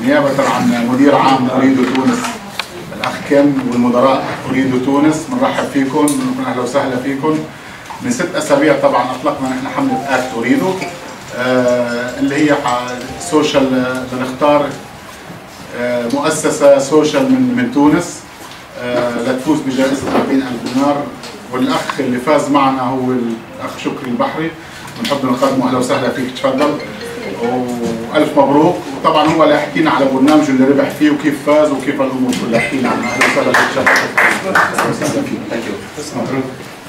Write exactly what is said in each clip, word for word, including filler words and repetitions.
نيابة عن مدير عام أريدو تونس الأخ كم والمدراء أريدو تونس، بنرحب فيكم، بنكون أهلا وسهلا فيكم. من ست أسابيع طبعا أطلقنا نحن حملة أكت أريدو آه اللي هي سوشيال، بنختار آه مؤسسة سوشيال من من تونس آه لتفوز بجائزة أربعين ألف دينار، والأخ اللي فاز معنا هو الأخ شكري البحري، بنحب نقدمه أهلا وسهلا فيك، تفضل والف مبروك. وطبعا هو اللي يحكينا على برنامجه اللي ربح فيه وكيف فاز وكيف الامور كلها، يحكينا عنها. اهلا وسهلا فيك. اهلا وسهلا فيك. ثانك يو. مبروك.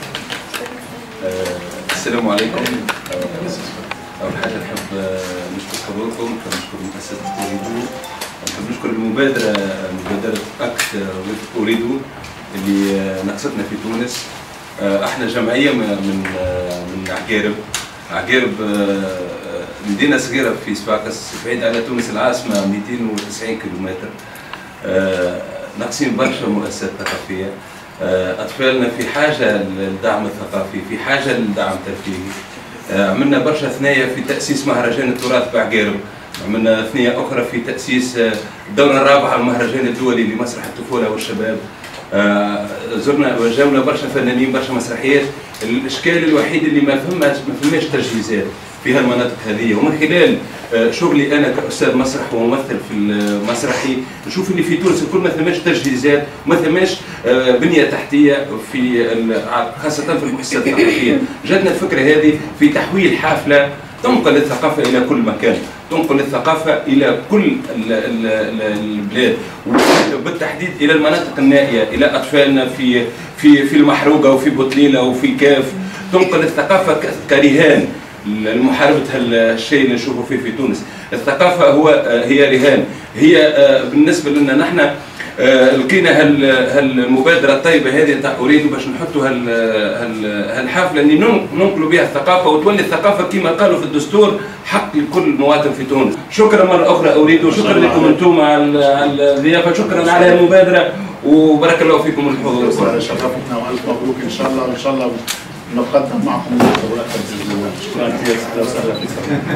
السلام عليكم. اول حاجه نحب نشكر حضوركم، نشكر مؤسسه أريدو، نحب نشكر المبادره مبادره اكت أريدو اللي نقصتنا في تونس. احنا جمعيه من من عقارب عقارب مدينة صغيرة في صفاقس بعيد على تونس العاصمة مئتين وتسعين كيلومتر. ناقصين برشا مؤسسات ثقافية. أطفالنا في حاجة للدعم الثقافي، في حاجة للدعم الترفيهي. عملنا برشا ثنايا في تأسيس مهرجان التراث بعقارب، عملنا ثنية أخرى في تأسيس الدورة الرابعة المهرجان الدولي لمسرح الطفولة والشباب. زرنا وجاونا برشا فنانين، برشا مسرحيات. الإشكال الوحيد اللي ما فهمش ما فهمناش تجهيزات في هالمناطق هذه، ومن خلال شغلي انا كاستاذ مسرح وممثل في المسرحي نشوف اللي في تونس الكل ما ثماش تجهيزات وما ثماش بنيه تحتيه في خاصه في المؤسسات الثقافيه. جاتنا الفكره هذه في تحويل حافله تنقل الثقافه الى كل مكان، تنقل الثقافه الى كل البلاد، وبالتحديد الى المناطق النائيه، الى اطفالنا في في في المحروقه وفي بوتليله وفي كاف، تنقل الثقافه كرهان لمحاربة هالشيء اللي نشوفه فيه في تونس. الثقافة هو هي رهان، هي بالنسبة لنا نحن لقينا هالمبادرة الطيبة هذه تاع أريدو باش نحطوا هالحافلة اللي ننقلوا بها الثقافة، وتولي الثقافة كما قالوا في الدستور حق لكل مواطن في تونس. شكرا مرة أخرى أريدو، شكرا لكم أنتم على الضيافة، شكرا على المبادرة، وبارك الله فيكم الحضور. شرفتنا والف مبروك ان شاء الله، وان شاء الله نقدم معكم شكرا كثير. اهلا وسهلا فيك.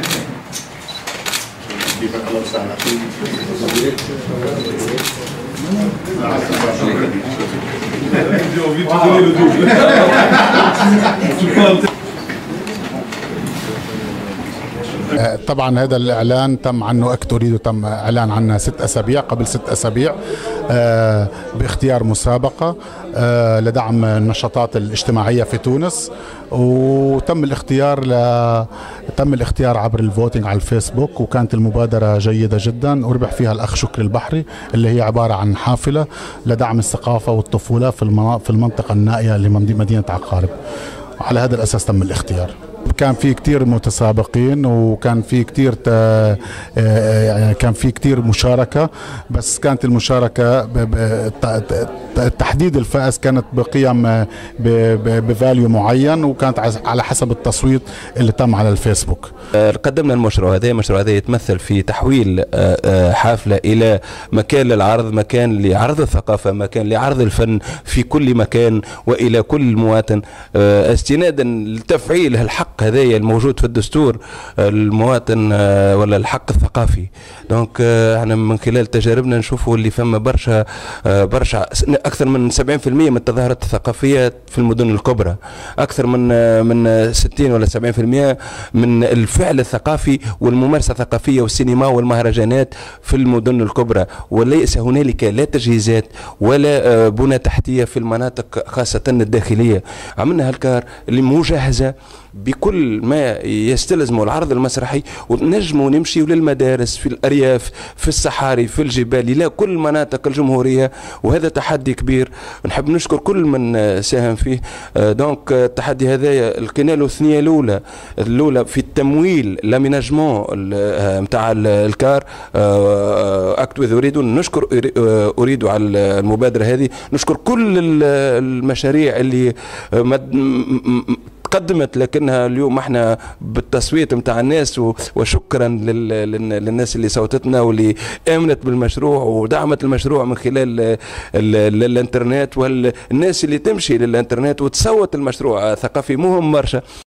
كيفك؟ اهلا وسهلا فيك. طبعا هذا الاعلان تم عنه اكت أريدو، تم اعلان عنه ست اسابيع قبل ست اسابيع باختيار مسابقه لدعم النشاطات الاجتماعيه في تونس، وتم الاختيار ل... تم الاختيار عبر الفوتنج على الفيسبوك، وكانت المبادره جيده جدا، وربح فيها الاخ شكري البحري اللي هي عباره عن حافله لدعم الثقافه والطفوله في المنا... في المنطقه النائيه لمدينه عقارب. على هذا الاساس تم الاختيار. كان في كتير متسابقين، وكان في كتير ت... يعني كان في كتير مشاركة، بس كانت المشاركة ب... ب... تحديد الفائز كانت بقيم بفاليو معين، وكانت على حسب التصويت اللي تم على الفيسبوك. قدمنا المشروع هذا، المشروع هذا يتمثل في تحويل حافلة إلى مكان للعرض، مكان لعرض الثقافة، مكان لعرض الفن في كل مكان وإلى كل مواطن، استنادا لتفعيل الحق هذايا الموجود في الدستور المواطن ولا الحق الثقافي. دونك احنا من خلال تجاربنا نشوفوا اللي فما برشا برشا اكثر من سبعين بالمئة من التظاهرات الثقافيه في المدن الكبرى، اكثر من من ستين ولا سبعين بالمئة من الفعل الثقافي والممارسه الثقافيه والسينما والمهرجانات في المدن الكبرى، وليس هنالك لا تجهيزات ولا بنى تحتيه في المناطق خاصه الداخليه. عملنا هالكار اللي مجهزه بكل ما يستلزمه العرض المسرحي، ونجموا نمشيوا للمدارس في الارياف، في الصحاري، في الجبال، الى كل مناطق الجمهوريه، وهذا تحدي كبير. نحب نشكر كل من ساهم فيه. دونك التحدي هذايا لقينا له الثنيه الاولى الاولى في التمويل لاميناجمون نتاع الكار اكت أريدو. نشكر أريدو على المبادره هذه، نشكر كل المشاريع اللي قدمت، لكنها اليوم احنا بالتصويت نتاع الناس، وشكرا للناس اللي صوتتنا واللي امنت بالمشروع ودعمت المشروع من خلال الانترنت، والناس اللي تمشي للانترنت وتصوت المشروع ثقافي مهم برشا.